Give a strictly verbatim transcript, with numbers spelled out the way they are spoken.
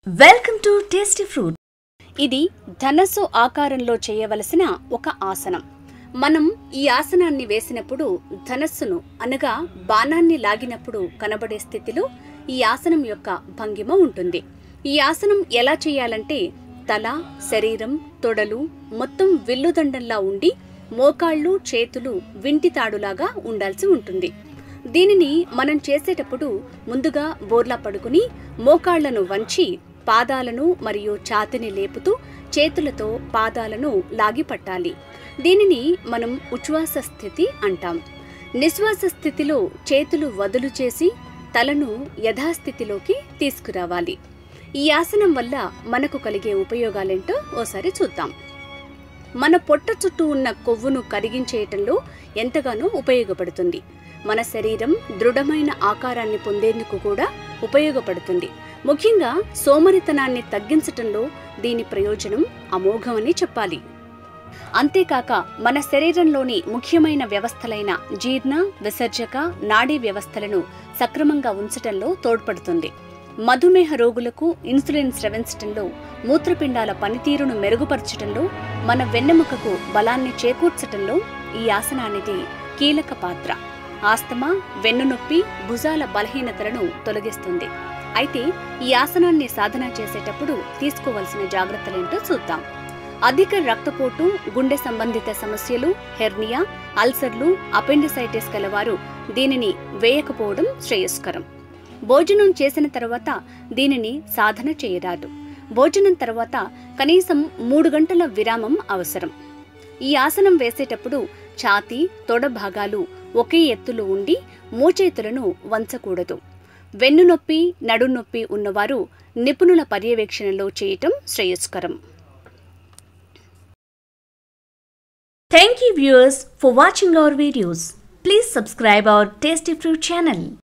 Welcome to tasty fruit. ఇది ధనస్సు ఆకారంలో చేయవలసిన ఒక ఆసనం. మనం ఈ ఆసనాన్ని వేసినప్పుడు ధనస్సును అనగా బాణాన్ని లాగినప్పుడు కనబడే స్థితిలో ఈ ఆసనం యొక్క భంగిమ ఉంటుంది. ఈ ఆసనం ఎలా చేయాలంటే తల, శరీరం, తొడలు మొత్తం విల్లుదండంలా ఉండి మోకాళ్ళు, చేతులు వింటితాడులాగా ఉండాల్సి ఉంటుంది. దీనిని మనం చేసేటప్పుడు ముందుగా బోర్లా పడుకుని మోకాళ్లను వంచి పాదాలను మరియు ఛాతిని లేపుతూ చేతులతో పాదాలను లాగి పట్టాలి. దీనిని మనం ఉచ్ఛ్వాస స్థితి అంటాం. నిశ్వాస స్థితిలో చేతులు వదులు చేసి తలను యథాస్థితిలోకి తీసుకురావాలి. ఈ ఆసనం వల్ల మనకు కలిగే ఉపయోగాలేంటో ఓసారి చూద్దాం. మన పొట్ట చుట్టూ ఉన్న కొవ్వును కరిగించేయటంలో ఎంతగానో ఉపయోగపడుతుంది. మన శరీరం దృఢమైన ఆకారాన్ని పొందేందుకు కూడా ఉపయోగపడుతుంది. ముఖ్యంగా సోమరితనాన్ని తగ్గించటంలో దీని ప్రయోజనం అమోఘమని చెప్పాలి. అంతేకాక మన శరీరంలోని ముఖ్యమైన వ్యవస్థలైన జీర్ణ, విసర్జక, నాడీ వ్యవస్థలను సక్రమంగా ఉంచటంలో తోడ్పడుతుంది. మధుమేహ రోగులకు ఇన్సులిన్ స్రవించటంలో, మూత్రపిండాల పనితీరును మెరుగుపరచటంలో, మన వెన్నెముకకు బలాన్ని చేకూర్చటంలో ఈ ఆసనానికి కీలక పాత్ర. ఆస్తమా, వెన్నునొప్పి, భుజాల బలహీనతలను తొలగిస్తుంది. అయితే ఈ ఆసనాన్ని సాధన చేసేటప్పుడు తీసుకోవలసిన జాగ్రత్తలేంటో చూద్దాం. అధిక రక్తపోటు, గుండె సంబంధిత సమస్యలు, హెర్నియా, అల్సర్లు, అపెండిసైటిస్ కలవారు దీనిని వేయకపోవడం శ్రేయస్కరం. భోజనం చేసిన తర్వాత దీనిని సాధన చేయరాదు. భోజనం తర్వాత కనీసం మూడు గంటల విరామం అవసరం. ఈ ఆసనం వేసేటప్పుడు ఛాతీ, తొడ భాగాలు ఒకే ఎత్తులో ఉండి మోచేతులను వంచకూడదు. వెన్నునొప్పి, నడునొప్పి ఉన్నవారు నిపుణుల పర్యవేక్షణలో చేయటం శ్రేయస్కరం. Thank you viewers for watching our videos. Please subscribe our Tasty Fruit channel.